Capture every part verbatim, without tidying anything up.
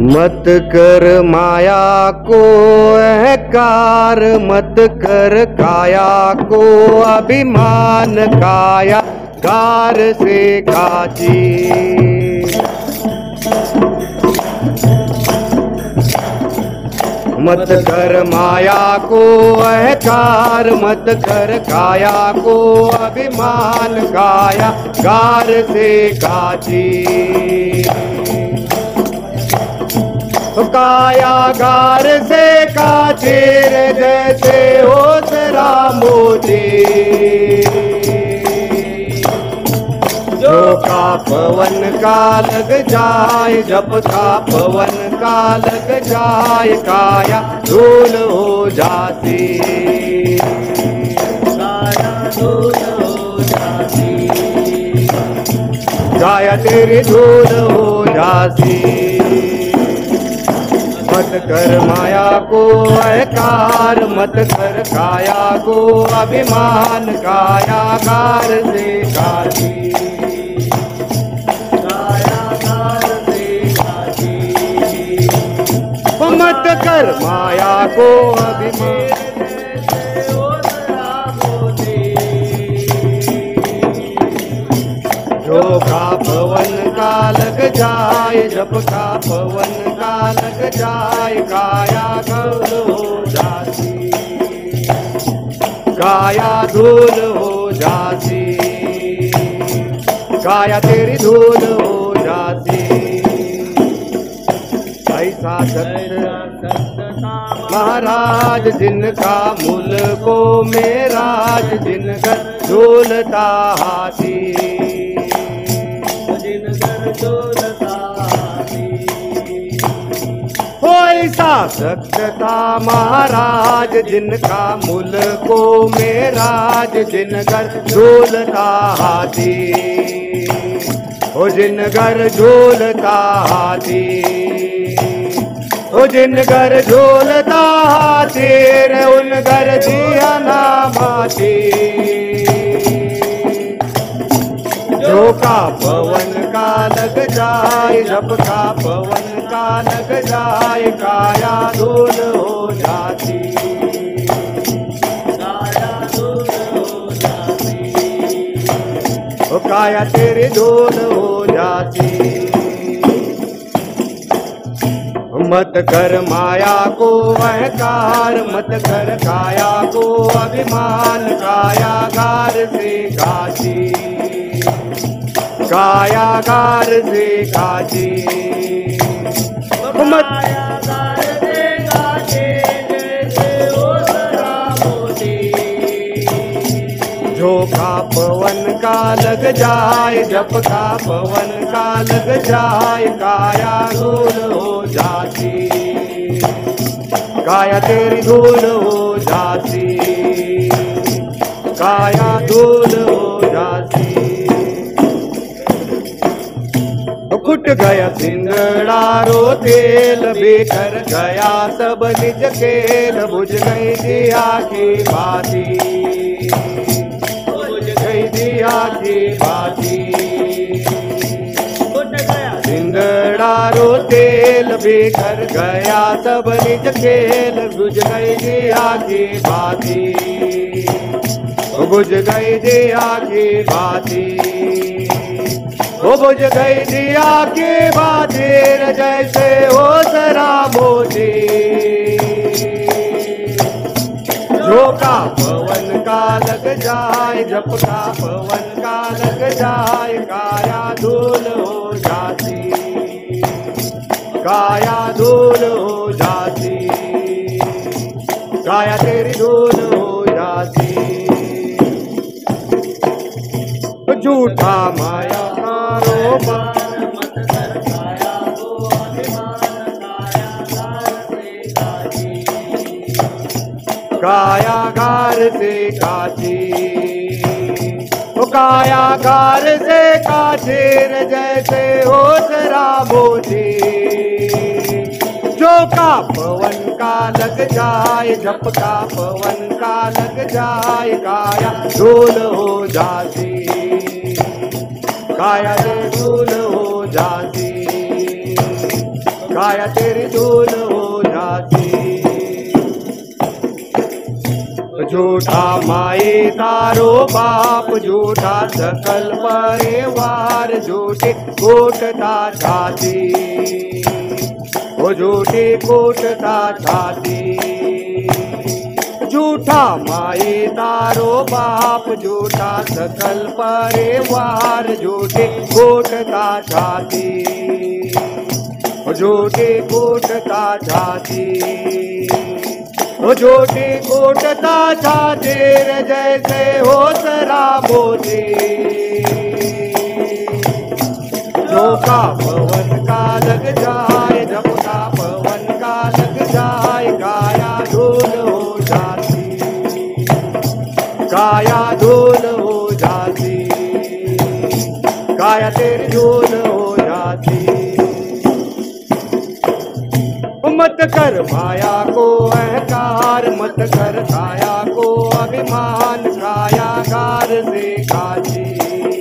मत कर माया को अहंकार, मत कर काया को अभिमान, काया कार से काची। मत कर माया को अहंकार, मत कर काया को अभिमान, काया कार से काची। कायागार से काचेर जैसे ओसरा मोती, जो का पवन का लग जाए, जब का पवन का लग जाए, काया धूल हो जाती, काया धूल हो जाती, काया तेरी धूल हो जाती। मत कर माया को अहंकार, मत कर काया को अभिमान, कायागार से काची, कायागार से काची। मत कर माया को अभिमान, जो का पवन का लग जाए, जब का पवन का लग जाए, काया धूल हो जाती, काया धूल हो जाती, काया तेरी धूल हो जाती। ऐसा सत्य महाराज जिनका मुल्को में राज, जिनकर झूलता हाथी, ऐसा सत्यता महाराज जिनका मुल्को में राज, जिनगर झूलता हाथी, ओ जिनगर झूलता हाथी, ओ जिनगर झूलता हाथी, रे उनगर जिया ना माती। जो का पवन का लग जाए, जब का पवन का लग जाए, काया धूल हो जाती, काया धूल हो जाती, ओ काया तेरी धूल हो जाती। मत कर माया को अहंकार, मत कर काया को अभिमान, कायागार से काची, कायागार से काची। मत कायागार से काची, जैसे ओसरा मोती, जो का पवन का लग जाए, जब का पवन का लग जाए, काया धूल हो जाती, काया तेरी धूल हो जाती, काया धूल हो जाती। फुट गया सिंगड़ा रो तेल, बेकर गया सब निज खेल, बुझ गई दिया की बाती, बुझ गई दिया की बाती। फुट गया सिंगड़ा रो तेल, बेकर गया सब निज खेल, बुझ गई दिया की बाती, बुझ गई दिया की बाती, वो बुझ गई दिया के बातेर, जैसे ओसरा मोती, जो का पवन का लग जाए, जब का पवन का लग जाए, काया धूल हो जाती, काया धूल हो जाती, काया तेरी धूल हो जाती। झूठा माया मत कर काया को अभिमान, कायागार से काची, कायागार से काची, ओ कायागार से काचेर जैसे ओसरा मोती, जो का पवन का लग जाए, जब का पवन का लग जाए, काया धूल हो जाती, काया धूल हो जाती, काया तेरी धूल हो जाती। झूठा माए तारो बाप, झूठा सकल परिवार, झूठी कूटता छाती, वो झूठी कूटता छाती। झूठा माए तारो बाप, झूठा सकल परिवार, झूठी कूटता छाती, झूठी कूटता छाती, झूठी कूटता छाती जैसे हो शराबोती। झोंका पवन का लग जाए, झपका पवन का लग जाए, काया धूल हो जाती, काया धूल हो जाती, काया तेरी धूल हो जाती। मत कर माया को अहंकार, मत कर काया को अभिमान, कायागार से काजी,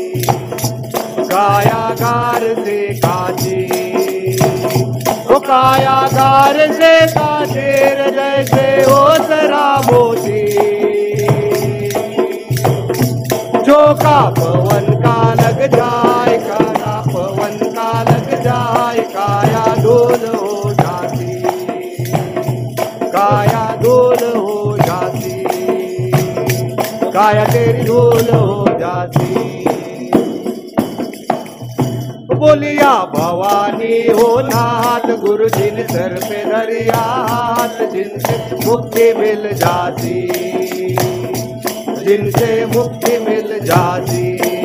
कायागार से काजी, ओ कायागार से काजी जैसे हो शराबोती। झोंका पवन का लग जाए, काया पवन का लग जाए, काया धूल हो जाती, काया धूल हो जाती, काया तेरी धूल हो जाती। बोलिया भवानी हो नाथ, गुरु जिन सर पे धरिया हाथ, जिनसे मुक्ति मिल जाती, जिनसे मुक्ति मिल जाती।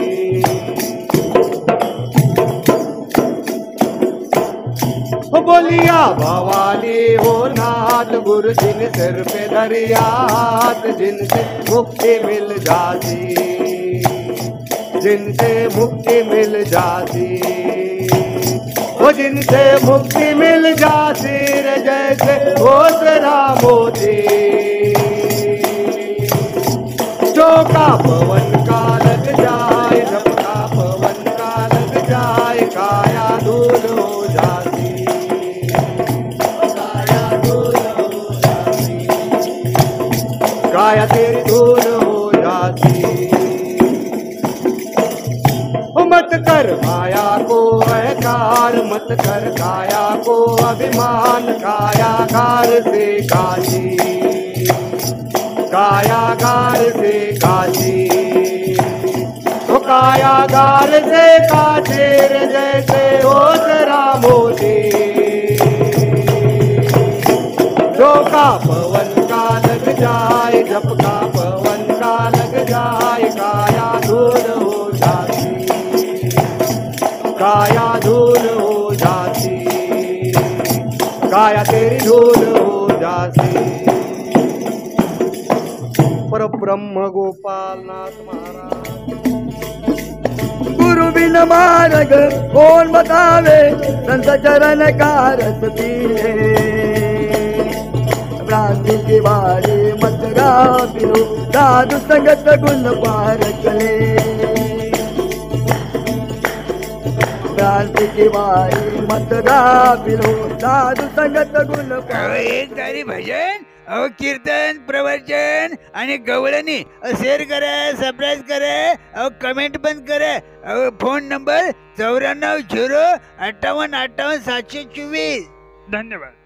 बोलिया भवानी हो नाथ, गुरु जिन सिर पे धरिया हाथ, जिनसे मुक्ति मिल जाती, जिनसे मुक्ति मिल जाती, वो जिनसे मुक्ति मिल जाती जैसे हो शराबोती। झोंका पवन का लग जाए, झपका पवन का लग जाए, काया धूल हो जाती, काया तेरी धूल हो जाती। मत कर माया को अहंकार, मत कर काया को अभिमान, कायागार से काजी, कायागार से काजी, तो कायागार से काजी जैसे हो शराबोती। झोंका पवन का लग जाए, झपका पवन का लग जाए, काया धूल हो जाती, काया धूल हो जाती, काया तेरी धूल हो जाती। पर ब्रह्म गोपाल नाथ महाराज। गुरु बिन मार्ग कौन बतावे, संत चरण का रस पीले। भ्रांति की वारी मत गाओ, साधु संगत गुण पार चले। भ्रांति की वारी मत गाओ, साधु संगत गुण पार। एक तारी भजन अहो कीर्तन प्रवचन आणि गवळणी शेअर करा, सबस्क्राईब करा, अहो कमेंट पण करा। अहो फोन नंबर चौऱ्याण्णव झिरो अठ्ठावन्न अठ्ठावन्न सातशे चोवीस। धन्यवाद।